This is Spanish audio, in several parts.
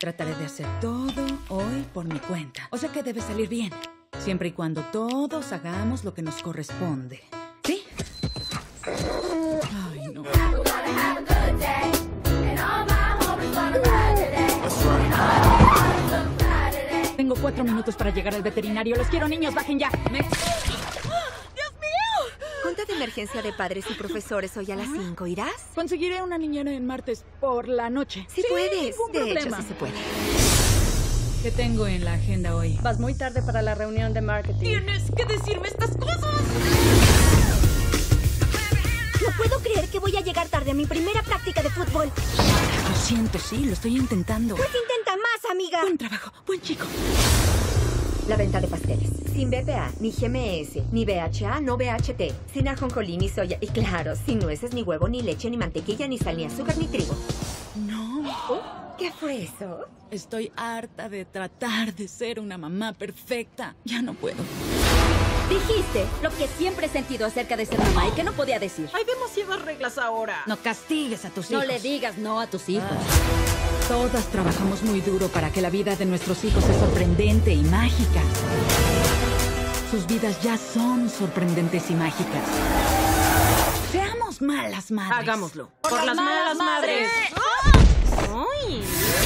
Trataré de hacer todo hoy por mi cuenta. O sea que debe salir bien. Siempre y cuando todos hagamos lo que nos corresponde. ¿Sí? Ay, no. Tengo 4 minutos para llegar al veterinario. Los quiero, niños. Bajen ya. Junta de emergencia de padres y profesores hoy a las 5. ¿Irás? Conseguiré una niñera en martes por la noche. Sí, puedes. Ningún De problema. hecho, sí se puede. ¿Qué tengo en la agenda hoy? Vas muy tarde para la reunión de marketing. Tienes que decirme estas cosas. No puedo creer que voy a llegar tarde a mi primera práctica de fútbol. Lo siento, sí, lo estoy intentando. Pues intenta más, amiga. Buen trabajo, buen chico. La venta de pasteles. Sin BPA, ni GMS, ni BHA, no BHT. Sin ajonjolí, ni soya. Y claro, sin nueces, ni huevo, ni leche, ni mantequilla, ni sal, ni azúcar, ni trigo. No. ¿Qué fue eso? Estoy harta de tratar de ser una mamá perfecta. Ya no puedo. Dijiste lo que siempre he sentido acerca de ser mamá y que no podía decir. Hay demasiadas reglas ahora. No castigues a tus No hijos. le digas no a tus hijos. Todas trabajamos muy duro para que la vida de nuestros hijos sea sorprendente y mágica. Sus vidas ya son sorprendentes y mágicas. Seamos malas madres. Hagámoslo. Por las malas madres. ¡Ay!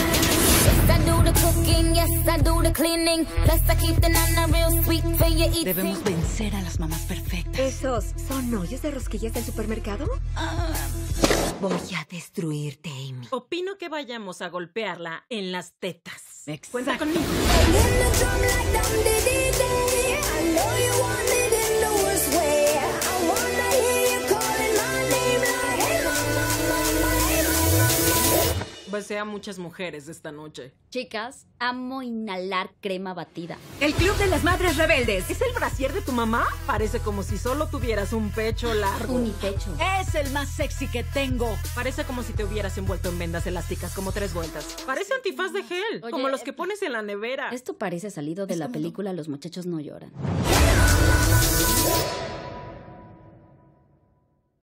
Debemos vencer a las mamás perfectas. ¿Esos son hoyos de rosquillas del supermercado? Voy a destruirte, Amy. Opino que vayamos a golpearla en las tetas. Exacto. Cuenta conmigo. Besé a muchas mujeres esta noche. Chicas, amo inhalar crema batida. El Club de las Madres Rebeldes. ¿Es el brasier de tu mamá? Parece como si solo tuvieras un pecho largo. Unipecho. Es el más sexy que tengo. Parece como si te hubieras envuelto en vendas elásticas como 3 vueltas. Parece antifaz de gel, Oye, como los que pones en la nevera. Esto parece salido de la mudo. película Los muchachos no lloran.